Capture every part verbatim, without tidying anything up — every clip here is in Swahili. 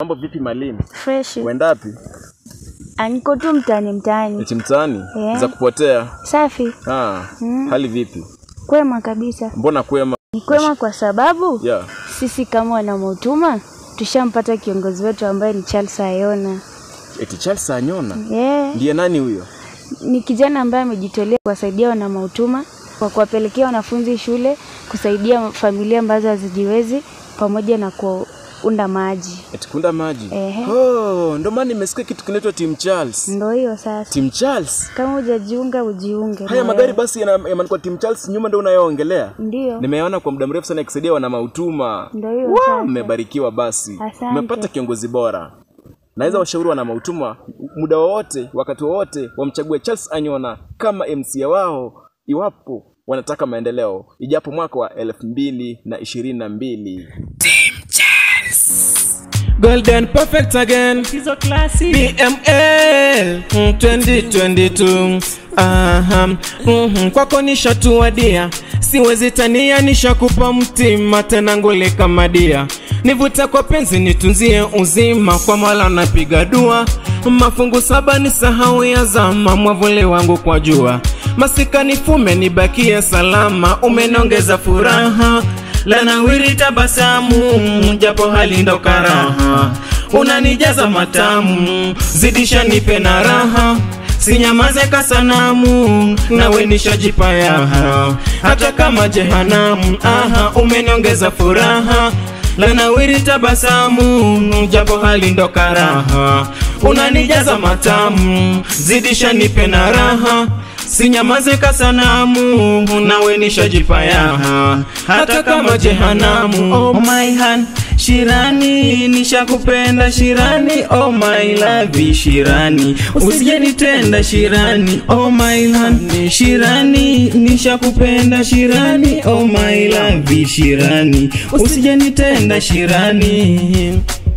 Mambo vipi Marline? Fresh. Uenda wapi? Aniko tu mtani mtani. Eti mtani? Yeah. Za kupotea. Safi. Ah. Mm. Hali vipi? Kwema kabisa. Mbona kwema? Ni kwema kwa sababu yeah. Sisi kama wana Mautuma tushampata kiongozi wetu ambaye ni Charles Ayona. Eti Charles Ayona? Yeah. Ndiye nani huyo? Ni kijana ambaye amejitolea kuwasaidia wana Mautuma kwa kuwapelekea wanafunzi shule, kusaidia familia ambazo hazijiwezi pamoja na kuunda maji. Eti kuunda maji? Ehe. Oh, ndo maana nimesikia kitu kinaitwa Team Charles. Ndio hiyo sasa. Team Charles? Kama hujajiunga ujiunge. Haya magari basi yanaandikwa Team Charles nyuma ndio unayoongelea? Ndio. Nimeona kwa muda mrefu sana ikisaidia wana Mautuma. Ndio hiyo wow, sasa. Mmebarikiwa basi. Mmepata kiongozi bora. Naweza washauri wana Mautuma muda wote, wakati wote wamchague Charles Ayona kama M C wao iwapo wanataka maendeleo ijapo mwaka wa elfu mbili na ishirini na mbili. Team Charles. Golden perfect again. Hizo classic. B M L twenty twenty-two. Aha. Mhm. Kwako nishatuadia. Siwezi tania nishakupa mtima tena ngole kama dia. Nivuta kwa penzi nitunzie uzima kwa Mola napiga dua. Mafungu saba ni sahau ya zama mwavuli wangu kwa jua. Masika nifume nibakie salama umenongeza furaha. Lanawiri tabasamu japo hali ndo karaha. Unanijaza matamu zidisha nipe na raha. Sinyamaze kasanamu nawe nishajipayaha. Hata kama jehanamu aha umenongeza furaha. Lanawiri tabasamu japo hali ndo karaha. Unanijaza matamu zidisha nipe na raha. Sinyamaze kasanamu nawe nishajipayaha. Hata kama jehanamu. Oh my hand Shirani nishakupenda Shirani. Oh my love Shirani usije nitenda Shirani. Oh my hand Shirani nishakupenda Shirani. Oh my love Shirani usije nitenda Shirani.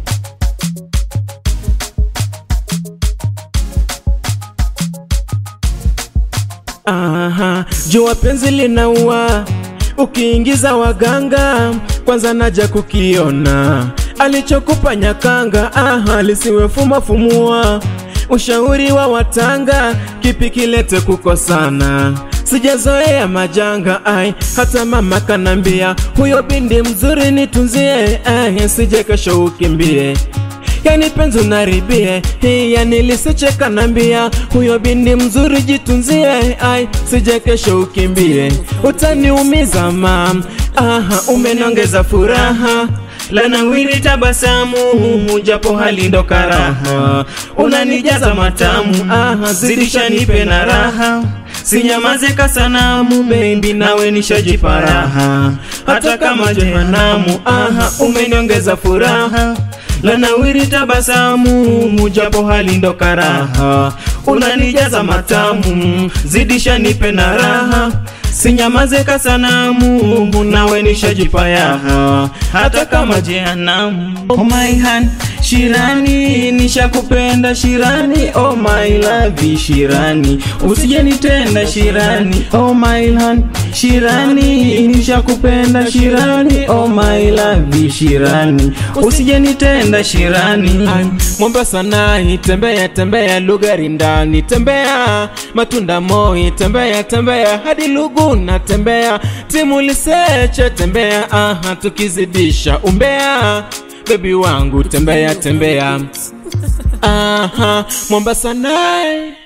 Aha, jua penzi linaua. Ukiingiza waganga kwanza naja kukiona. Alichokupa nyakanga aha lisiwe fuma fumua. Ushauri wa watanga kipi kilete kukosana. Sijazoea majanga ai hata mama kanambia huyo bindi mzuri nitunzie ai sije kesho ukimbie. Yani penzi unaribie hii yani lisicheka nambia huyo bindi mzuri jitunzie ai sije kesho ukimbie. Utaniumiza mam aha umenongeza furaha. Lanawiri tabasamu japo hali ndo karaha. Unanijaza matamu aha zidisha nipe na raha. Sinyamaze kasanamu baby nawe nishajiparaha. Hata kama jehanamu aha umenongeza furaha. Lanawiri tabasamu japo hali ndo karaha. Unanijaza matamu zidisha nipe na raha. Sinyamaze kasanamu nawe nishajipayaha. Hata kama jehanamu. Oh my hand Shirani nishakupenda Shirani. Oh my love Shirani usije nitenda Shirani. Oh my hand Shirani nishakupenda Shirani. Oh my love Shirani usije nitenda Shirani. Mombasa nai tembea tembea lugari ndani tembea. Matunda moi tembea tembea hadi Luguna tembea. Timu liseche tembea aha tukizidisha umbea. Baby wangu tembea tembea aha Mombasa nai.